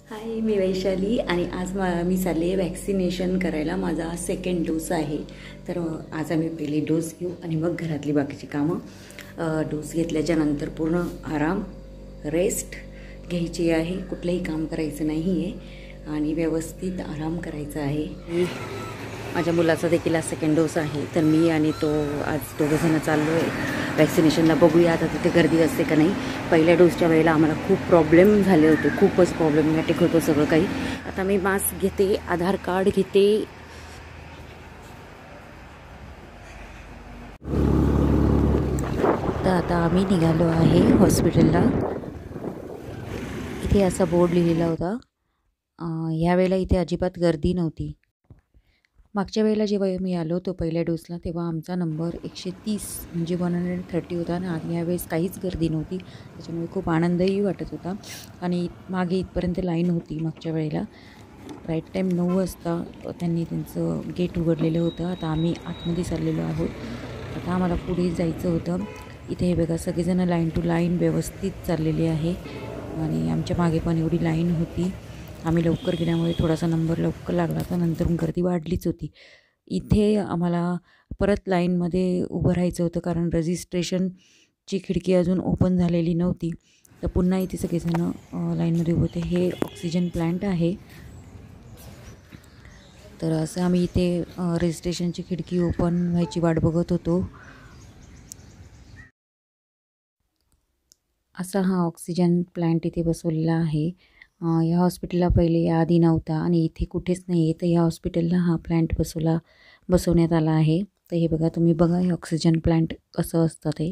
हाय, मी वैशाली आणि आज मी चालली आहे वॅक्सिनेशन करायला. माझा सेकंड डोस आहे. तर आज आम्ही पहिले डोस घेऊ आणि मग घरातली बाकीची कामं. डोस घेतल्याच्यानंतर पूर्ण आराम, रेस्ट घ्यायची आहे. कुठलंही काम करायचं नाही आहे आणि व्यवस्थित आराम करायचा आहे. माझ्या मुलाचा देखील आज सेकंड डोस आहे. तर मी आणि तो आज दोघंजणं चाललो आहे वॅक्सिनेशनला. बघूया आता तिथे गर्दी असते का नाही. पहिल्या डोसच्या वेळेला आम्हाला खूप प्रॉब्लेम झाले होते, खूपच प्रॉब्लेमॅटिक होतं सगळं काही. आता मी मास्क घेते, आधार कार्ड घेते. तर आता आम्ही निघालो आहे हॉस्पिटलला. इथे असा बोर्ड लिहिलेला होता. यावेळेला इथे अजिबात गर्दी नव्हती. मागच्या वेळेला जेव्हा मी आलो तो पहिल्या डोसला तेव्हा आमचा नंबर 130 म्हणजे 130 होता आणि यावेळेस काहीच गर्दी नव्हती. त्याच्यामुळे खूप आनंदही वाटत होता. आणि मागे इथपर्यंत लाईन होती मागच्या वेळेला. राईट टाईम 9 वाजता त्यांनी त्यांचं गेट उघडलेलं होतं. आता आम्ही आतमध्ये चाललेलो आहोत. आता आम्हाला पुढे जायचं होतं. इथे हे बघा, सगळेजणं लाईन टू लाईन व्यवस्थित चाललेली आहे आणि आमच्या मागे पण एवढी लाईन होती. आम्ही लवकर गेल्यामुळे थोडासा नंबर लवकर लागला, तर नंतर गर्दी वाढलीच होती. इथे आम्हाला परत लाईनमध्ये उभं राहायचं होतं कारण रजिस्ट्रेशनची खिडकी अजून ओपन झालेली नव्हती. तर पुन्हा इथे सगळेजणं लाईनमध्ये उभे होते. हे ऑक्सिजन प्लांट आहे. तर असं आम्ही इथे रजिस्ट्रेशनची खिडकी ओपन व्हायची वाट बघत होतो. असा हा ऑक्सिजन प्लांट इथे बसवलेला आहे. या हॉस्पिटलला पहिले याआधी नव्हता आणि इथे कुठेच नाही आहे. तर या हॉस्पिटलला हा प्लांट बसवण्यात आला आहे. तर हे बघा, तुम्ही बघा हे ऑक्सिजन प्लांट कसं असतं ते.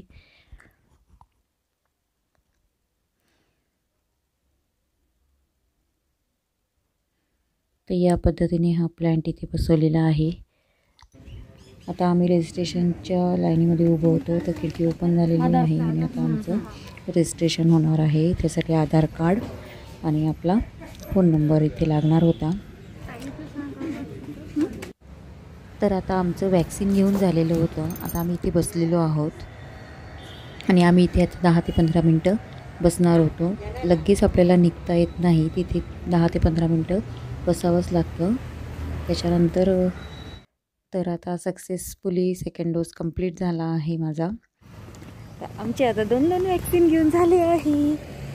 तर या पद्धतीने हा प्लांट इथे बसवलेला आहे. आता आम्ही रजिस्ट्रेशनच्या लाईनीमध्ये उभं होतो. तर खिडकी ओपन झालेली आहे आणि आता आमचं रजिस्ट्रेशन होणार आहे. त्यासाठी आधार कार्ड आणि आपला फोन नंबर इथे लागणार होता. तर आता आमचं वॅक्सिन घेऊन झालेलं होतं. आता आम्ही इथे बसलेलो आहोत आणि आम्ही इथे आता 10 ते 15 मिनटं बसणार होतो. लगेच आपल्याला निघता येत नाही. तिथे 10 ते 15 मिनटं बसावंच लागतं. त्याच्यानंतर तर आता सक्सेसफुली सेकंड डोस कंप्लीट झाला आहे माझा. तर आमचे आता 2 वॅक्सिन घेऊन झाले आहे.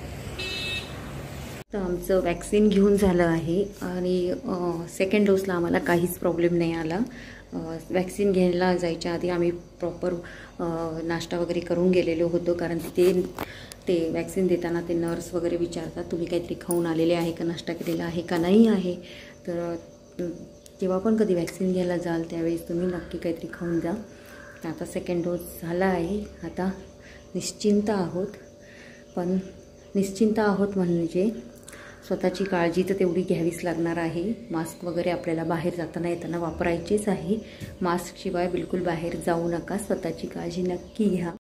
तर आमचं वॅक्सिन घेऊन झालं आहे आणि सेकंड डोसला आम्हाला काहीच प्रॉब्लेम नाही आला. वॅक्सिन घ्यायला जायच्या आधी आम्ही प्रॉपर नाश्ता वगैरे करून गेलेलो होतो. कारण ते वॅक्सिन देताना ते नर्स वगैरे विचारतात तुम्ही काहीतरी खाऊन आलेले आहे का, नाश्ता केलेला आहे का नाही आहे. तर जेव्हा पण कधी वॅक्सिन घ्यायला जाल त्यावेळेस तुम्ही नक्की काहीतरी खाऊन जा. आता सेकंड डोस झाला आहे. आता निश्चिंत आहोत. पण निश्चिंत आहोत म्हणजे स्वतःची काळजी तर तेवढी घ्यावीच लागणार आहे. मास्क वगैरे आपल्याला बाहेर जाताना येताना वापरायचेच आहे. मास्कशिवाय बिलकुल बाहेर जाऊ नका. स्वतःची काळजी नक्की घ्या.